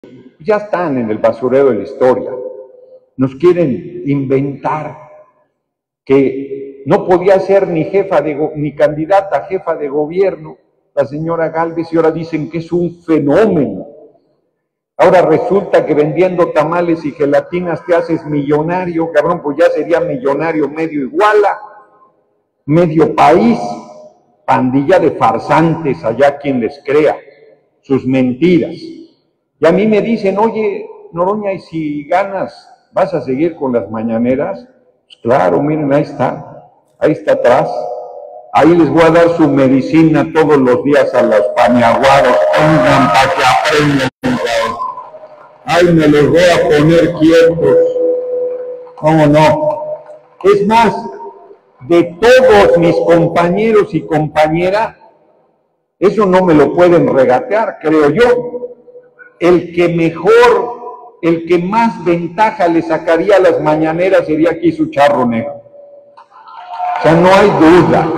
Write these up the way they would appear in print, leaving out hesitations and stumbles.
ya están en el basurero de la historia. Nos quieren inventar que no podía ser ni candidata a jefa de gobierno la señora Gálvez, y ahora dicen que es un fenómeno. Ahora resulta que vendiendo tamales y gelatinas te haces millonario, cabrón, pues ya sería millonario medio Iguala, medio país, pandilla de farsantes, allá quien les crea sus mentiras. Y a mí me dicen, oye, Noroña, ¿y si ganas, vas a seguir con las mañaneras? Pues claro, miren, ahí está atrás. Ahí les voy a dar su medicina todos los días a los paniaguados, pongan para que aprendan. Ahí me los voy a poner quietos. ¿Cómo no? Es más, de todos mis compañeros y compañeras, eso no me lo pueden regatear, creo yo. El que mejor, el que más ventaja le sacaría a las mañaneras sería aquí su charro negro. O sea, no hay duda.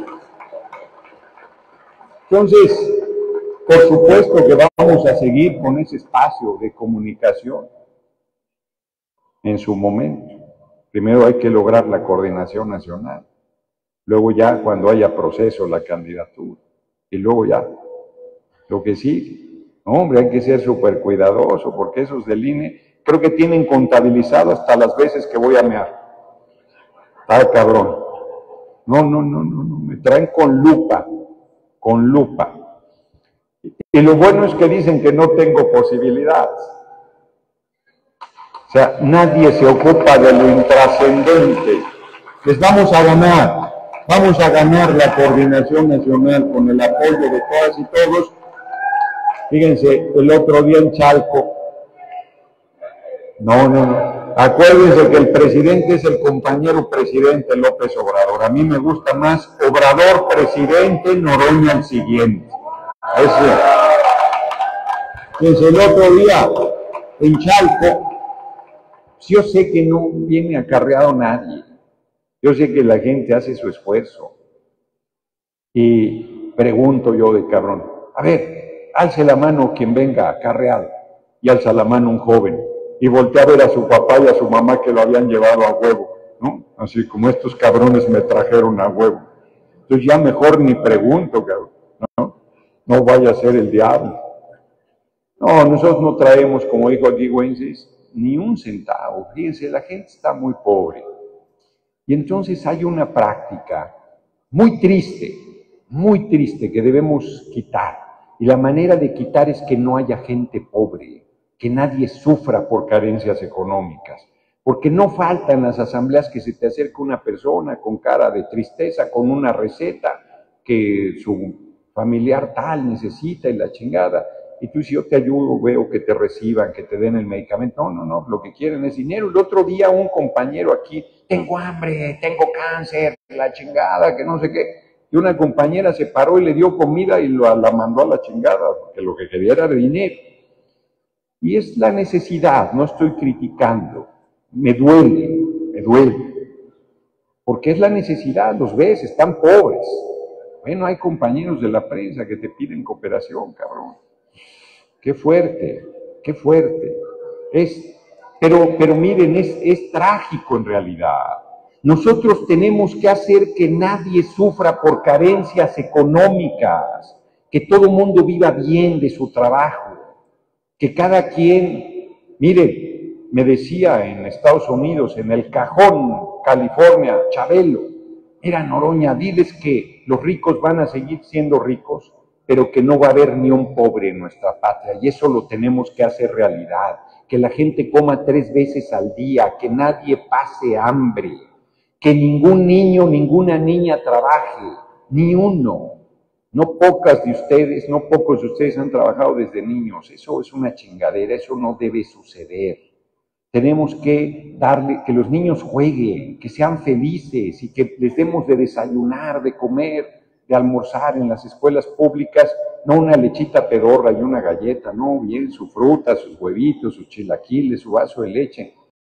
Entonces, por supuesto que vamos a seguir con ese espacio de comunicación en su momento. Primero hay que lograr la coordinación nacional, luego ya cuando haya proceso la candidatura, y luego ya lo que sigue. No, hombre, hay que ser súper cuidadoso, porque esos del INE creo que tienen contabilizado hasta las veces que voy a mear. Ay, cabrón. No, me traen con lupa. Y lo bueno es que dicen que no tengo posibilidades. O sea, nadie se ocupa de lo intrascendente. Les vamos a ganar la coordinación nacional con el apoyo de todas y todos. Fíjense, el otro día en Chalco, acuérdense que el presidente es el compañero presidente López Obrador. A mí me gusta más Obrador presidente, Noroña el siguiente. Fíjense, el otro día en Chalco, yo sé que no viene acarreado nadie. Yo sé que la gente hace su esfuerzo. Y pregunto yo de cabrón, a ver, alce la mano quien venga acarreado. Y alza la mano un joven. Y voltea a ver a su papá y a su mamá que lo habían llevado a huevo, ¿no? Así como estos cabrones me trajeron a huevo. Entonces ya mejor ni pregunto, cabrón, ¿no? No vaya a ser el diablo. No, nosotros no traemos, como dijo aquí Wences, ni un centavo. Fíjense, la gente está muy pobre. Y entonces hay una práctica muy triste que debemos quitar. Y la manera de quitar es que no haya gente pobre, que nadie sufra por carencias económicas. Porque no falta en las asambleas que se te acerque una persona con cara de tristeza, con una receta que su familiar tal necesita y la chingada. Y tú, si yo te ayudo, veo que te reciban, que te den el medicamento. No, lo que quieren es dinero. El otro día un compañero aquí, tengo hambre, tengo cáncer, la chingada, que no sé qué. Y una compañera se paró y le dio comida y la mandó a la chingada, porque lo que quería era dinero. Y es la necesidad, no estoy criticando. Me duele. Porque es la necesidad, los ves, están pobres. Bueno, hay compañeros de la prensa que te piden cooperación, cabrón. Qué fuerte. Pero miren, es trágico en realidad. Nosotros tenemos que hacer que nadie sufra por carencias económicas, que todo el mundo viva bien de su trabajo, que cada quien, miren, me decía en Estados Unidos, en El Cajón, California, Chabelo, mira Noroña, diles que los ricos van a seguir siendo ricos, pero que no va a haber ni un pobre en nuestra patria, y eso lo tenemos que hacer realidad, que la gente coma 3 veces al día, que nadie pase hambre, que ningún niño, ninguna niña trabaje, ni uno. No pocos de ustedes han trabajado desde niños, eso es una chingadera, eso no debe suceder. Tenemos que que los niños jueguen, que sean felices y que les demos de desayunar, de comer, de almorzar en las escuelas públicas, no una lechita pedorra y una galleta, no, bien, su fruta, sus huevitos, sus chilaquiles, su vaso de leche.